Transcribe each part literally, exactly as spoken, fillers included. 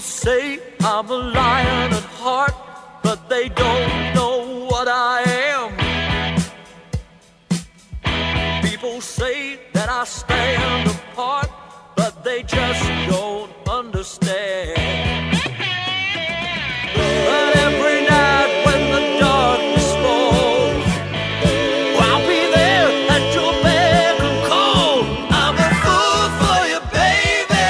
say I'm a lion at heart, but they don't know what I am. People say that I stand apart, but they just don't understand. But every night when the darkness falls, I'll be there at your beck and call. I'm a fool for you, baby.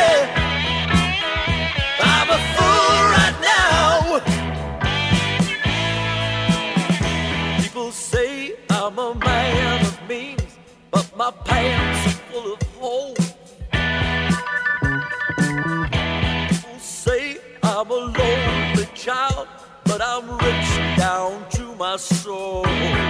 I'm a fool right now. People say I'm a man of means, but my pants are full of holes. People say I'm a lonely child, but I'm rich down to my soul.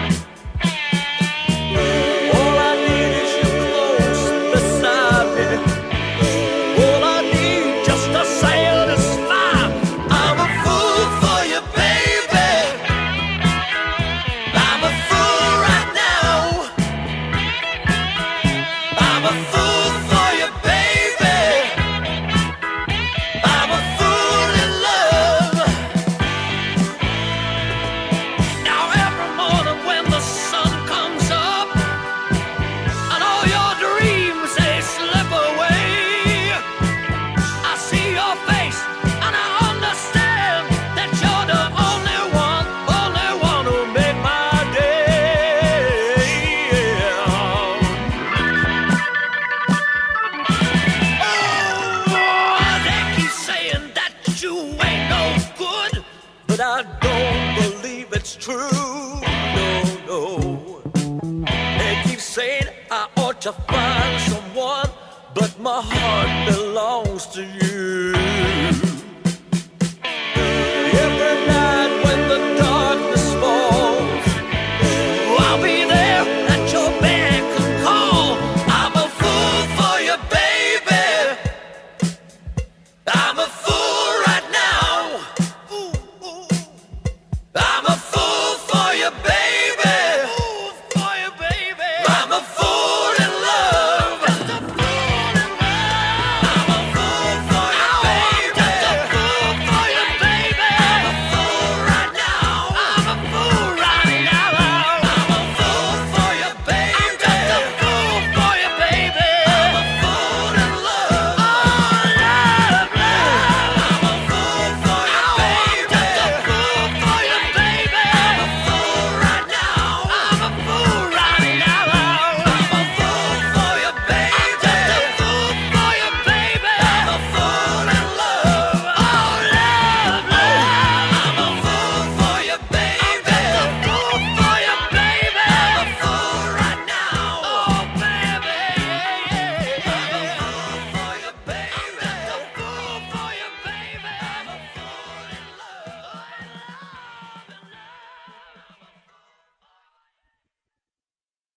All I need is you close beside me. All I need just to satisfy. I'm a fool for you, baby. I'm a fool right now. I'm a fool for you, baby. I'm a fool in love. Now every morning when the sun comes up and all your dreams they slip away, I see your face and I understand that you're the only one, only one who make my day. Oh, they keep saying that you ain't no good, but I don't believe it's true. No, no. They keep saying I ought to find someone, but my heart belongs to you.